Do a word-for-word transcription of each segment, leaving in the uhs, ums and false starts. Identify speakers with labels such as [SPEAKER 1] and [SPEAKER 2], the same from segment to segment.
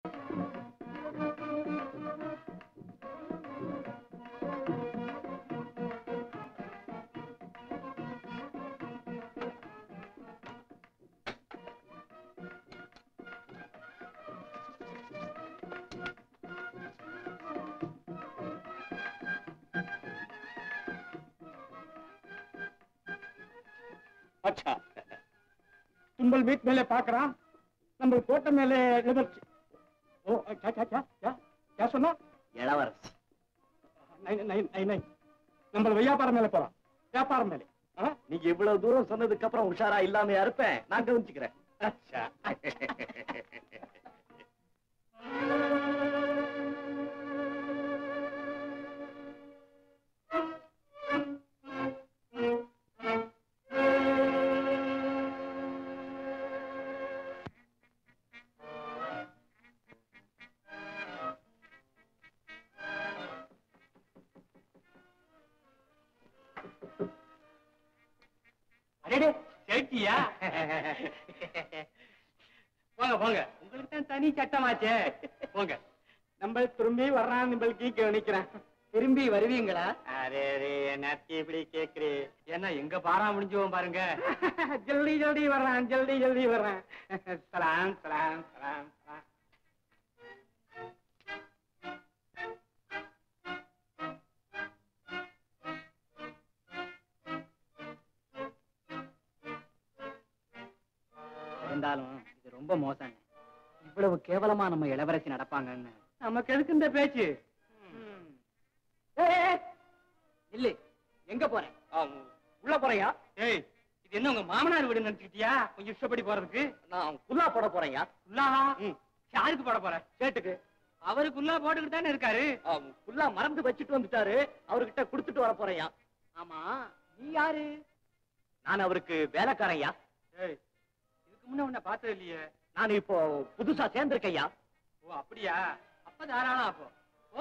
[SPEAKER 1] अच्छा तुंबल बीच मेले पाकरा நம்ம கோட்டை மேலே லிபர்ட்டி ஓ क्या क्या क्या क्या क्या சொன்னா
[SPEAKER 2] இளவரசி
[SPEAKER 1] நை நை நை நை நம்ம வியாபாரம் மேலே போறோம் வியாபாரம் மேலே
[SPEAKER 2] நீங்க இவ்வளவு தூரம் சொன்னதுக்கு அப்புறம் உஷாரா இல்லாம இருப்பேன் நான் கவனிச்சுக்கிறேன்
[SPEAKER 1] अच्छा போங்க போங்க உங்களுக்கு தான் தனி சட்டமாச்சே போங்க நம்ம திரும்பி வர்றான் நம்மளுக்கு கவனிக்கிறேன் திரும்பி வருவீங்களா அரே அரே என்னத்தி இப்படி கேக்குறே ஏன்னா எங்க பாரா முடிஞ்சுவோம் பாருங்க ஜல்தி ஜல்தி வர்றான் ஜல்தி ஜல்தி வர்றான் சலாம் சலாம் சலாம் சலாம்
[SPEAKER 3] இருந்தாலும் இது ரொம்ப மோசம். இவ்வளவு கேவலமா நம்ம இளவரசி நடப்பாங்கன்னு
[SPEAKER 1] நமக்கு எதுக்கு இந்த பேச்சு?
[SPEAKER 3] இல்ல எங்க போறேன்?
[SPEAKER 1] உள்ள போறையா? ஏய் இது என்ன உங்க மாமனார் வீடு நினைச்சுக்கிட்டியா? கொஞ்சம் இஷ்டப்படி போறதுக்கு
[SPEAKER 2] நான் குல்லா போட போறேயா?
[SPEAKER 1] குல்லாவா? யாருக்கு போட போற? சேட்டுக்கு. அவரு குல்லா போட்டுக்கிட்டு தானே இருக்காரு.
[SPEAKER 2] குல்லா மறந்து வச்சுட்டு வந்துட்டாரு, அவர்கிட்ட கொடுத்துட்டு வர போறையா?
[SPEAKER 3] ஆமா நீ யாரு?
[SPEAKER 2] நான் அவருக்கு வேலைக்காரையா.
[SPEAKER 1] ஏய் முன்ன உன்ன பார்த்தது இல்லையே.
[SPEAKER 2] நான் இப்போ புதுசா சேர்ந்திருக்கையா.
[SPEAKER 1] ஓ அப்படியா? அப்ப தாராளம். அப்போ ஓ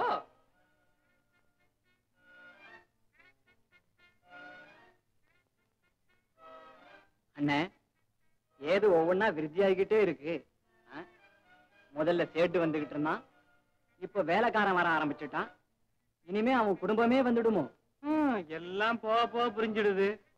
[SPEAKER 3] அண்ணே ஏது ஒவ்வொன்னா விருத்தியாகிக்கிட்டே இருக்கு. முதல்ல சேட்டு வந்துகிட்டு இருந்தான், இப்ப வேலைக்காரன் வர ஆரம்பிச்சுட்டான். இனிமே அவன் குடும்பமே வந்துடுமோ?
[SPEAKER 1] எல்லாம் போக போக புரிஞ்சிடுது.